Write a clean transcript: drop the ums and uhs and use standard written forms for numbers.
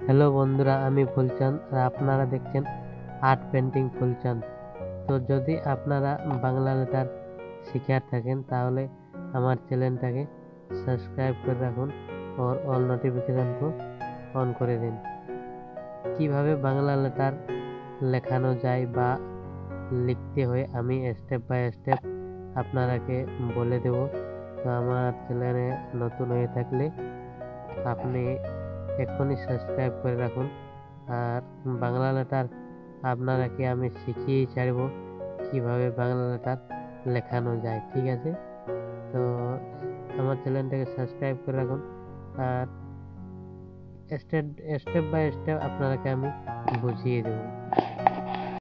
Hello বন্ধুরা, আমি ফুলচাঁদ আর আপনারা দেখছেন আর্ট পেন্টিং ফুলচাঁদ। তো যদি আপনারা বাংলা লেটার শিখার থাকেন তাহলে আমার চ্যানেলটাকে সাবস্ক্রাইব করে রাখুন और অল নোটিফিকেশনকে অন করে দিন। কিভাবে বাংলা লেটার লেখানো যায় বা লিখতে হয় আমি স্টেপ বাই স্টেপ আপনারাকে বলে দেব। তো আমার চ্যানেলে নতুন হয়ে থাকলে আপনি এক্ষুনি সাবস্ক্রাইব করে রাখুন। আর বাংলা লেটার আপনারাকে আমি শিখিয়েই ছাড়ব কিভাবে বাংলা লেটার লেখানো যায়, ঠিক আছে? তো আমার চ্যানেলটাকে সাবস্ক্রাইব করে রাখুন আর স্টেপ বাই স্টেপ আপনারাকে আমি বুঝিয়ে দেবো।